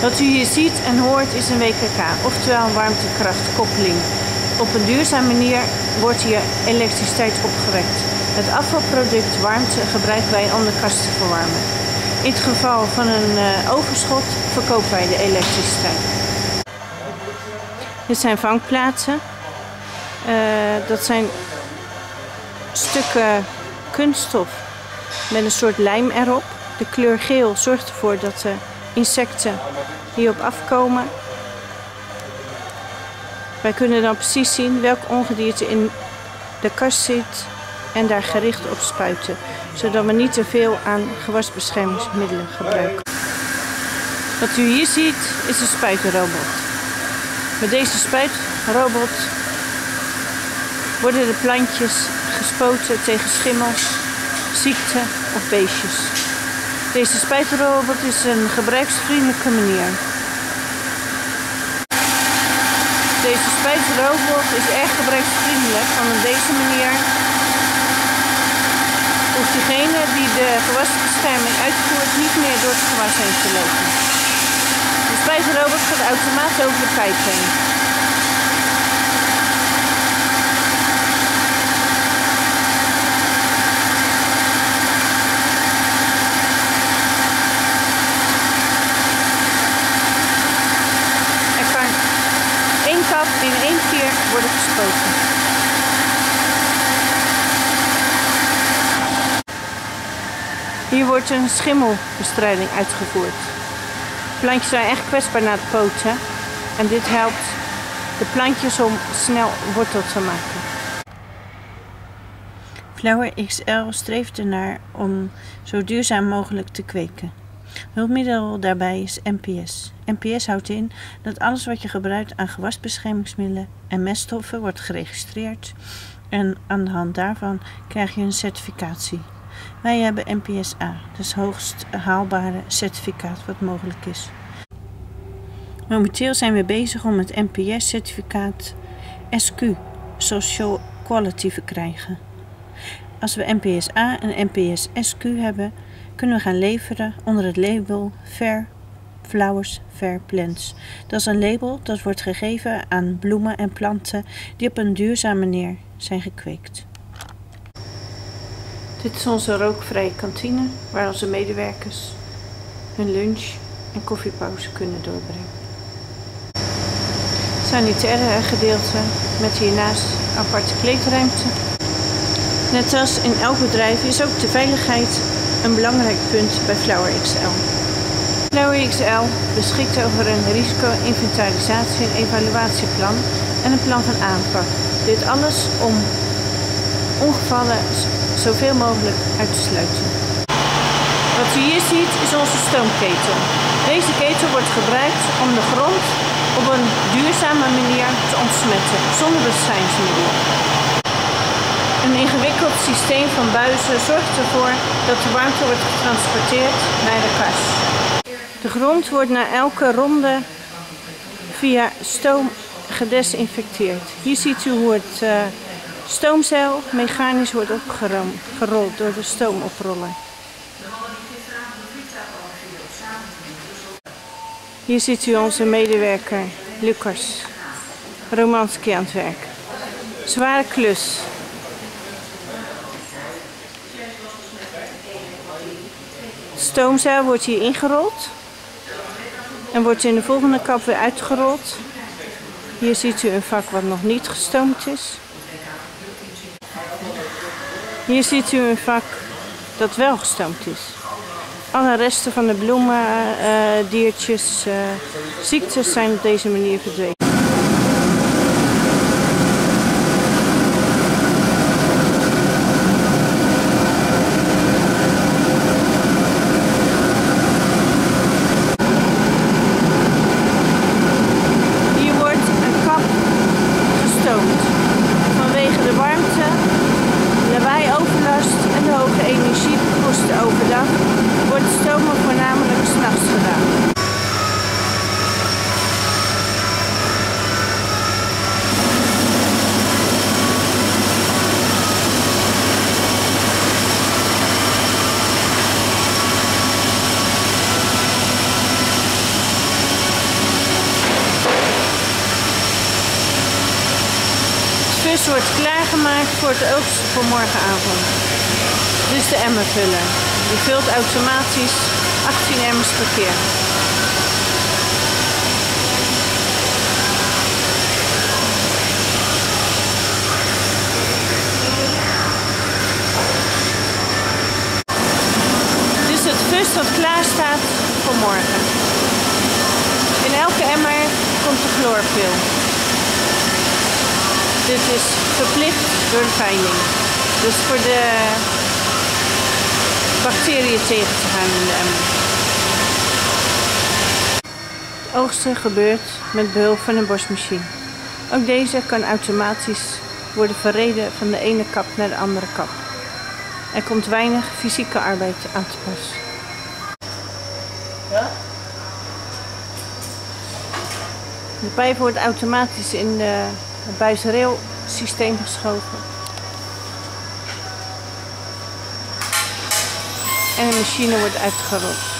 Wat u hier ziet en hoort is een WKK, oftewel warmtekrachtkoppeling. Op een duurzame manier wordt hier elektriciteit opgewekt. Het afvalproduct warmte gebruiken wij om de kast te verwarmen. In het geval van een overschot verkopen wij de elektriciteit. Dit zijn vangplaatsen. Dat zijn stukken kunststof met een soort lijm erop. De kleur geel zorgt ervoor dat de insecten hierop afkomen. Wij kunnen dan precies zien welk ongedierte in de kast zit en daar gericht op spuiten, zodat we niet te veel aan gewasbeschermingsmiddelen gebruiken. Wat u hier ziet is een spuitenrobot. Met deze spuitrobot worden de plantjes gespoten tegen schimmels, ziekte of beestjes. Deze spuitrobot is een gebruiksvriendelijke manier. Deze spuitrobot is erg gebruiksvriendelijk, want op deze manier hoeft diegene die de gewasbescherming uitvoert niet meer door het gewas heen te lopen. De spuitrobot gaat automatisch over de pijp heen. In één keer worden gespoten. Hier wordt een schimmelbestrijding uitgevoerd. Plantjes zijn echt kwetsbaar naar de poten en dit helpt de plantjes om snel wortel te maken. Flower XL streeft ernaar om zo duurzaam mogelijk te kweken. Hulpmiddel daarbij is NPS. NPS houdt in dat alles wat je gebruikt aan gewasbeschermingsmiddelen en meststoffen wordt geregistreerd en aan de hand daarvan krijg je een certificatie. Wij hebben NPS-A, dus hoogst haalbare certificaat wat mogelijk is. Momenteel zijn we bezig om het NPS-certificaat SQ, Social Quality, te krijgen. Als we NPS-A en NPS-SQ hebben, kunnen we gaan leveren onder het label Fair Flowers, Fair Plants. Dat is een label dat wordt gegeven aan bloemen en planten die op een duurzame manier zijn gekweekt. Dit is onze rookvrije kantine waar onze medewerkers hun lunch en koffiepauze kunnen doorbrengen. Het sanitaire gedeelte met hiernaast aparte kleedruimte. Net als in elk bedrijf is ook de veiligheid een belangrijk punt bij Flower XL. Flower XL beschikt over een risico-inventarisatie- en evaluatieplan en een plan van aanpak. Dit alles om ongevallen zoveel mogelijk uit te sluiten. Wat u hier ziet is onze stoomketel. Deze ketel wordt gebruikt om de grond op een duurzame manier te ontsmetten, zonder bestrijdingsmiddelen. Een ingewikkeld systeem van buizen zorgt ervoor dat de warmte wordt getransporteerd naar de kas. De grond wordt na elke ronde via stoom gedesinfecteerd. Hier ziet u hoe het stoomzeil mechanisch wordt opgerold door de stoomoproller. Hier ziet u onze medewerker Lucas Romanski aan het werk. Zware klus. Het stoomzeil wordt hier ingerold en wordt in de volgende kap weer uitgerold. Hier ziet u een vak wat nog niet gestoomd is. Hier ziet u een vak dat wel gestoomd is. Alle resten van de bloemen, diertjes, ziektes zijn op deze manier verdwenen. Vanwege de warmte, lawaai-overlast en de hoge energiekosten overdag wordt stomen voornamelijk 's nachts gedaan. wordt klaargemaakt voor het oogsten voor morgenavond. Dit is de emmervuller. Die vult automatisch 18 emmers per keer. Dit is het vust wat klaar staat voor morgen. In elke emmer komt de chloorpil. Dit is verplicht door de veiling. Dus voor de bacteriën tegen te gaan in de emmer. Het oogsten gebeurt met behulp van een borstmachine. Ook deze kan automatisch worden verreden van de ene kap naar de andere kap. Er komt weinig fysieke arbeid aan te pas. Ja? De pijp wordt automatisch in het buisrail systeem geschoven. En de machine wordt uitgerold.